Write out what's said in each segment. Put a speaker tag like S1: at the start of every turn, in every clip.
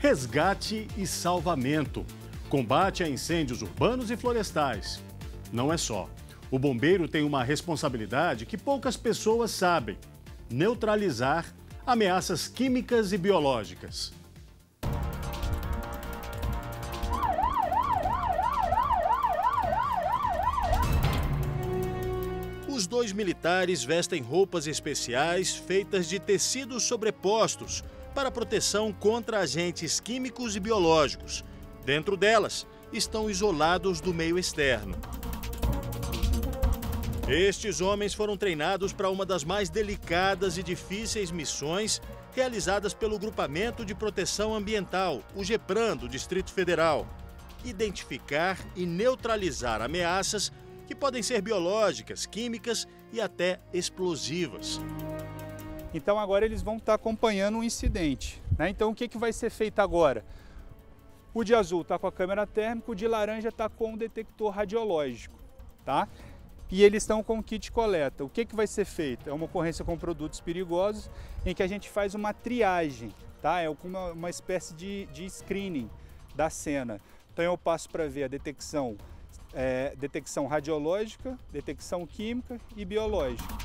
S1: Resgate e salvamento. Combate a incêndios urbanos e florestais. Não é só. O bombeiro tem uma responsabilidade que poucas pessoas sabem: neutralizar ameaças químicas e biológicas. Os dois militares vestem roupas especiais feitas de tecidos sobrepostos para proteção contra agentes químicos e biológicos. Dentro delas, estão isolados do meio externo. Estes homens foram treinados para uma das mais delicadas e difíceis missões realizadas pelo Grupamento de Proteção Ambiental, o GEPRAM, do Distrito Federal. Identificar e neutralizar ameaças que podem ser biológicas, químicas e até explosivas.
S2: Então agora eles vão estar acompanhando um incidente, né? Então o que vai ser feito agora? O de azul está com a câmera térmica, o de laranja está com o detector radiológico, tá? E eles estão com o kit coleta. O que vai ser feito? É uma ocorrência com produtos perigosos em que a gente faz uma triagem, tá? É uma espécie de screening da cena. Então eu passo para ver a detecção radiológica, detecção química e biológica.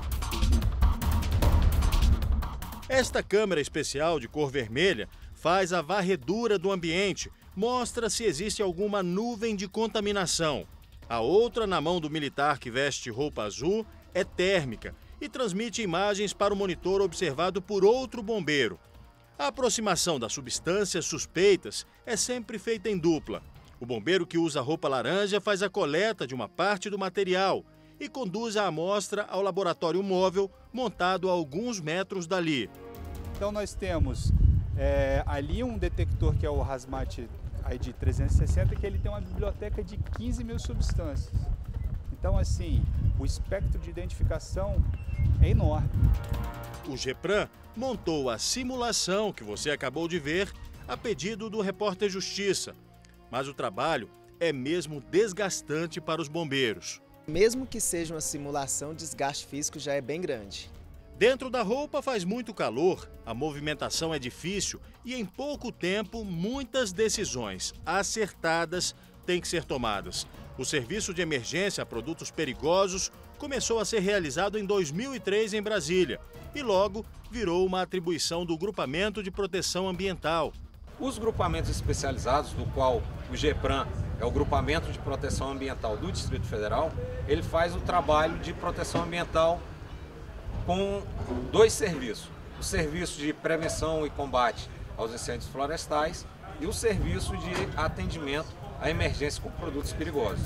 S1: Esta câmera especial de cor vermelha faz a varredura do ambiente, mostra se existe alguma nuvem de contaminação. A outra, na mão do militar que veste roupa azul, é térmica e transmite imagens para o monitor observado por outro bombeiro. A aproximação das substâncias suspeitas é sempre feita em dupla. O bombeiro que usa roupa laranja faz a coleta de uma parte do material e conduz a amostra ao laboratório móvel montado a alguns metros dali.
S2: Então nós temos ali um detector que é o Hazmat ID 360, que ele tem uma biblioteca de 15 mil substâncias. Então assim, o espectro de identificação é enorme.
S1: O GEPRAM montou a simulação que você acabou de ver a pedido do repórter Justiça. Mas o trabalho é mesmo desgastante para os bombeiros.
S3: Mesmo que seja uma simulação, o desgaste físico já é bem grande.
S1: Dentro da roupa faz muito calor, a movimentação é difícil e em pouco tempo muitas decisões acertadas têm que ser tomadas. O serviço de emergência a produtos perigosos começou a ser realizado em 2003 em Brasília e logo virou uma atribuição do Grupamento de Proteção Ambiental.
S4: Os grupamentos especializados, do qual o GEPRAM é o Grupamento de Proteção Ambiental do Distrito Federal, ele faz o trabalho de proteção ambiental com dois serviços. O serviço de prevenção e combate aos incêndios florestais e o serviço de atendimento à emergência com produtos perigosos.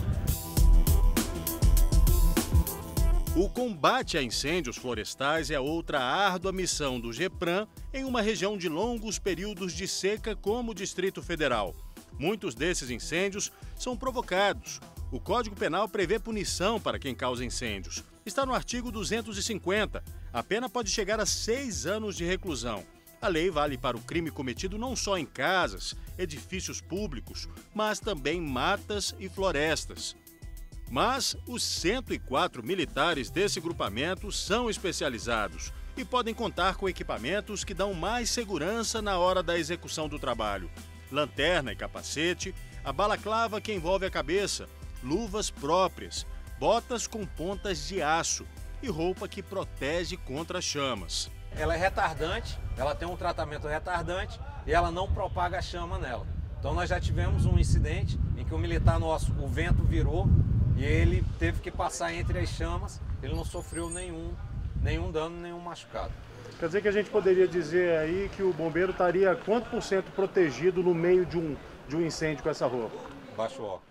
S1: O combate a incêndios florestais é outra árdua missão do GEPRAM em uma região de longos períodos de seca como o Distrito Federal. Muitos desses incêndios são provocados. O Código Penal prevê punição para quem causa incêndios. Está no artigo 250. A pena pode chegar a 6 anos de reclusão. A lei vale para o crime cometido não só em casas, edifícios públicos, mas também matas e florestas. Mas os 104 militares desse grupamento são especializados e podem contar com equipamentos que dão mais segurança na hora da execução do trabalho. Lanterna e capacete, a balaclava que envolve a cabeça, luvas próprias, botas com pontas de aço e roupa que protege contra chamas.
S4: Ela é retardante, ela tem um tratamento retardante e ela não propaga a chama nela. Então nós já tivemos um incidente em que o militar nosso, o vento virou e ele teve que passar entre as chamas, ele não sofreu nenhum dano, nenhum machucado.
S5: Quer dizer que a gente poderia dizer aí que o bombeiro estaria quanto por cento protegido no meio de um incêndio com essa roupa?
S4: Baixo óculos.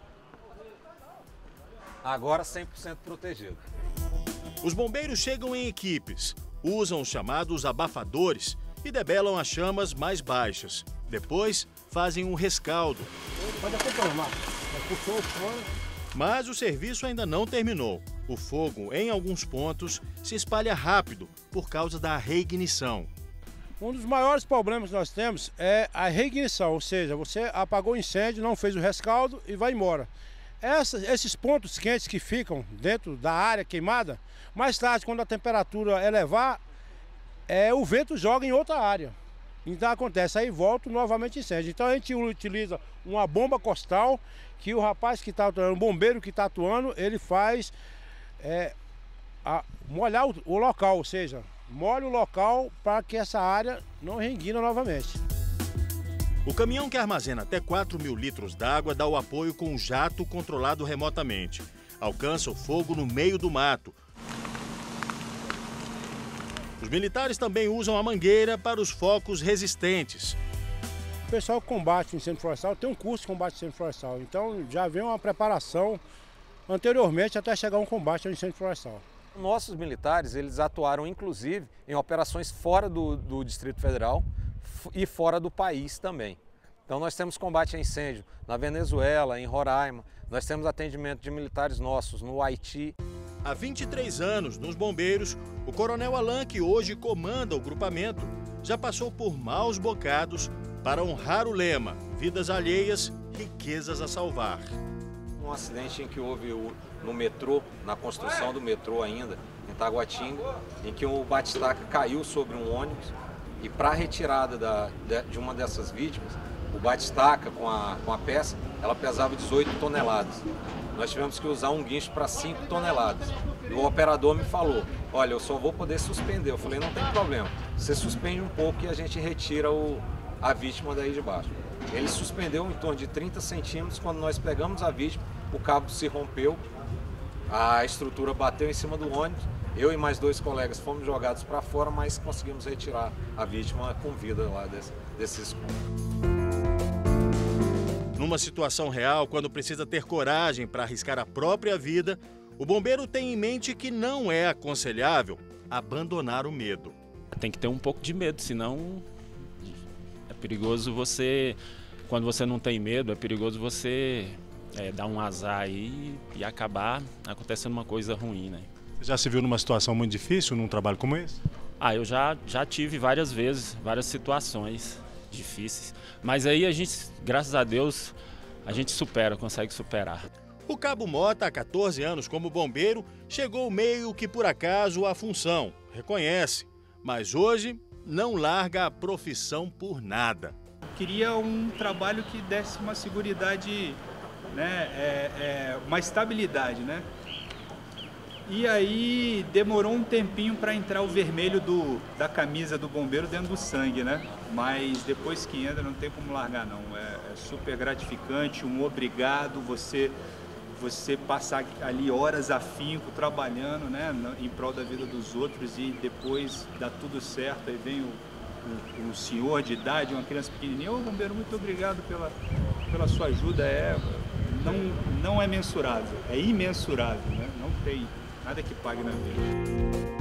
S4: Agora 100% protegido.
S1: Os bombeiros chegam em equipes, usam os chamados abafadores e debelam as chamas mais baixas. Depois, fazem um rescaldo.
S5: Pode acompanhar, puxou fora.
S1: Mas o serviço ainda não terminou. O fogo, em alguns pontos, se espalha rápido por causa da reignição.
S6: Um dos maiores problemas que nós temos é a reignição, ou seja, você apagou o incêndio, não fez o rescaldo e vai embora. Esses pontos quentes que ficam dentro da área queimada, mais tarde, quando a temperatura elevar, o vento joga em outra área. Então acontece, aí volta novamente incêndio. Então a gente utiliza uma bomba costal que o rapaz que está atuando, o bombeiro que está atuando, ele faz molhar o local, ou seja, molha o local para que essa área não reenguina novamente.
S1: O caminhão que armazena até 4.000 litros d'água dá o apoio com um jato controlado remotamente. Alcança o fogo no meio do mato. Os militares também usam a mangueira para os focos resistentes.
S6: O pessoal que combate o incêndio florestal tem um curso de combate ao incêndio florestal, então já vem uma preparação anteriormente até chegar um combate ao incêndio florestal.
S4: Nossos militares, eles atuaram inclusive em operações fora do Distrito Federal e fora do país também. Então nós temos combate a incêndio na Venezuela, em Roraima, nós temos atendimento de militares nossos no Haiti.
S1: Há 23 anos, nos bombeiros, o coronel Alain, que hoje comanda o grupamento, já passou por maus bocados para honrar o lema: vidas alheias, riquezas a salvar.
S4: Um acidente em que houve no metrô, na construção do metrô ainda, em Taguatinga, em que o batistaca caiu sobre um ônibus e para a retirada de uma dessas vítimas, o batistaca com a peça, ela pesava 18 toneladas. Nós tivemos que usar um guincho para 5 toneladas. E o operador me falou: olha, eu só vou poder suspender. Eu falei: não tem problema, você suspende um pouco e a gente retira a vítima daí de baixo. Ele suspendeu em torno de 30 centímetros. Quando nós pegamos a vítima, o cabo se rompeu, a estrutura bateu em cima do ônibus. Eu e mais 2 colegas fomos jogados para fora, mas conseguimos retirar a vítima com vida lá desse escombro.
S1: Numa situação real, quando precisa ter coragem para arriscar a própria vida, o bombeiro tem em mente que não é aconselhável abandonar o medo.
S7: Tem que ter um pouco de medo, senão é perigoso você, quando você não tem medo, é perigoso você dar um azar aí e acabar acontecendo uma coisa ruim, né?
S5: Você já se viu numa situação muito difícil num trabalho como esse?
S7: Eu já tive várias vezes, várias situações difíceis, mas aí a gente, graças a Deus, a gente consegue superar.
S1: O Cabo Mota, há 14 anos como bombeiro, chegou meio que por acaso à função, reconhece, mas hoje não larga a profissão por nada.
S2: Queria um trabalho que desse uma seguridade, né, uma estabilidade, né? E aí demorou um tempinho para entrar o vermelho da camisa do bombeiro dentro do sangue, né? Mas depois que entra não tem como largar não, é super gratificante, um obrigado, você passar ali horas a afinco trabalhando, né, em prol da vida dos outros e depois dá tudo certo, aí vem o senhor de idade, uma criança pequenininha: ô bombeiro, muito obrigado pela sua ajuda, não é mensurável, é imensurável, né? Não tem nada que pague na vida.